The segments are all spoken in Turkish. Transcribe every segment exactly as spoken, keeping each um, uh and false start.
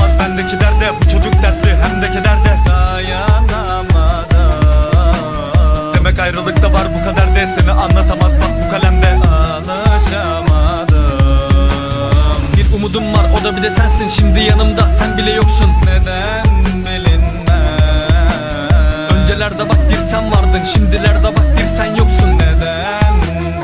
bulunmaz bendeki derde. Bu çocuk dertli hem de kederde. Dayanamadım. Demek ayrılıkta var bu kaderde. Seni anlatamaz bak bu kalemde. Alışamadım. Bir umudum var, o da bir de sensin. Şimdi yanımda sen bile yoksun. Neden bilinmez. Öncelerde bak bir sen vardın, şimdilerde bak bir sen yoksun. Neden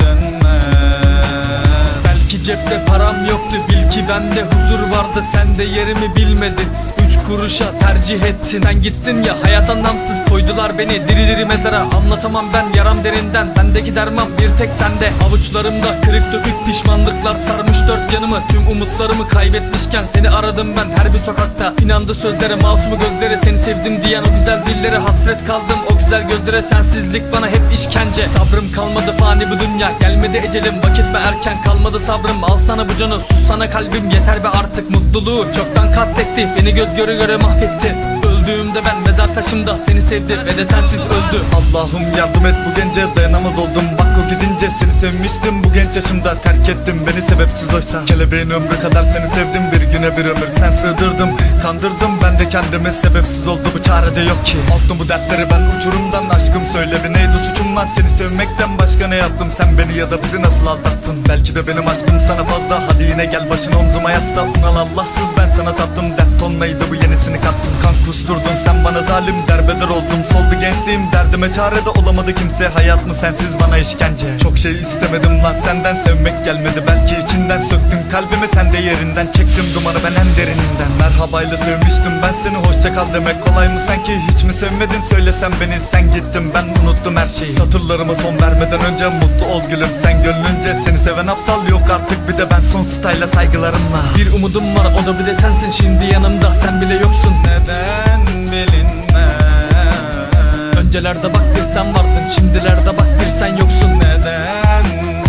dönmez. Belki cepte param yoktu, bil ki bende huzur vardı. Sen de yerimi bilmedin, üç kuruşa tercih ettin. Sen gittin ya, hayat anlamsız koydular beni diri diri mezara. Anlatamam ben yaram derinden, bendeki derman bir tek sende. Avuçlarımda kırık dökük pişmanlıklar sarmış dört yanımı. Tüm umutlarımı kaybetmişken seni aradım ben her bir sokakta. İnandı sözlere, masumu gözlere, seni sevdim diyen o güzel dillere. Hasret kaldım o güzel gözlere, sensizlik bana hep işkence. Sabrım kalmadı, fani bu dünya, gelmedi ecelim. Vakit be erken, kalmadı sabrım. Al sana bu canı, sus sana kalbim, yeter be artık. Mutluluğu çoktan katletti, beni göz göre göre mahvetti. Öldüğümde ben mezar taşımda seni sevdi ve de sensiz öldü. Allah'ım yardım et bu gence, dayanamaz oldum. Bak o gidince seni sevmiştim bu genç yaşımda. Terk ettim beni sebepsiz oysa. Kelebeğin ömrü kadar seni sevdim, bir güne bir ömür sen sığdırdım. Kandırdım ben de kendimi, sebepsiz oldu bu çare de yok ki. Attım bu dertleri ben uçurumdan, aşkım söyle bir neydi suçum lan. Seni sevmekten başka ne yaptım, sen beni ya da bizi nasıl aldattın. Belki de benim aşkım sana fazla, hadi yine gel başını omzuma yasla. Unal Allahsız ben sana tattım, dert tonlaydı bu yenisini kattın. Kan kusturdun sen bana zalim, derbeder oldum soldu gençliğim. Derdime çare de olamadı kimse, hayat mı sensiz bana işkence. Çok şey istemedim lan senden, sevmek gelmedi belki içinden. Söktün kalbimi sen de yerinden, çektim dumanı ben en derininden. Merhabayla sevmiştim ben seni, hoşça kal demek kolay mı sanki. Hiç mi sevmedin söylesen beni, sen gittin ben unuttum her şeyi. Satırlarıma son vermeden önce mutlu ol gülüm sen gönlünce. Seni seven aptal yok artık, bir de ben son StyLa saygılarımla. Bir umudum var, o da bir de sensin. Şimdi yanımda sen bile yoksun. Neden bilinmez. Öncelerde bak bir sen vardın, şimdilerde bak bir sen yoksun. Neden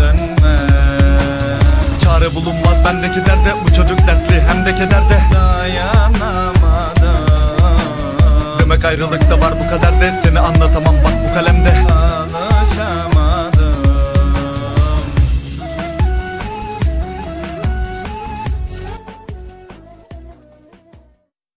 dönmez. Çare bulunmaz bendeki derde. Bu çocuk dertli hem de kederde. Dayanamadım. Demek ayrılıkta var bu kaderde. Seni anlatamam bak bu kalemde.